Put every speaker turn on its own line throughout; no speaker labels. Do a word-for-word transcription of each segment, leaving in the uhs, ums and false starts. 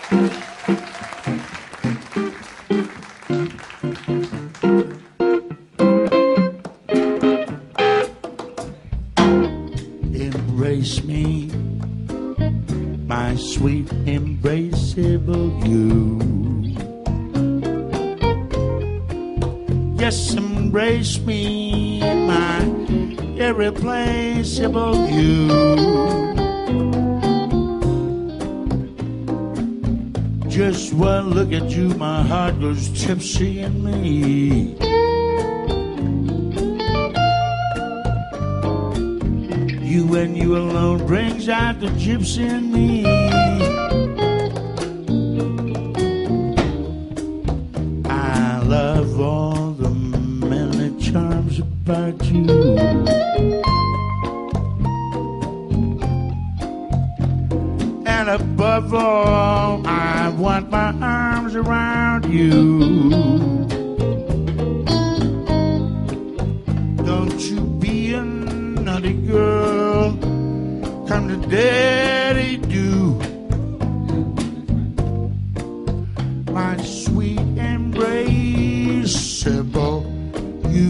Embrace me, my sweet embraceable you. Yes, embrace me, my irreplaceable you. Just one look at you, my heart goes tipsy in me. You and you alone brings out the gypsy in me. I love all the many charms about you. And above all, I want my arms around you. Don't you be a naughty girl, come to daddy do. My sweet embraceable you.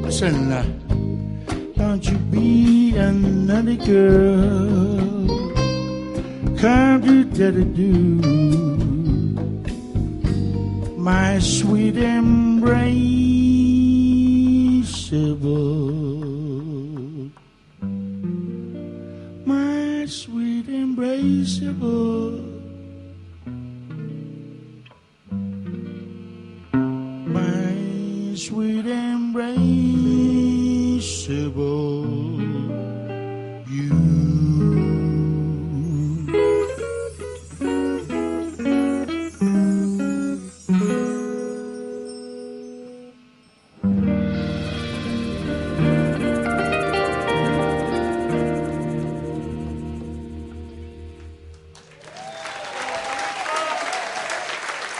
Listen, uh, don't you be another girl. Come do daddy do, my sweet embraceable, my sweet embraceable, my sweet embraceable you.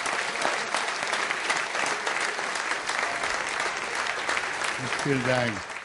Vielen Dank.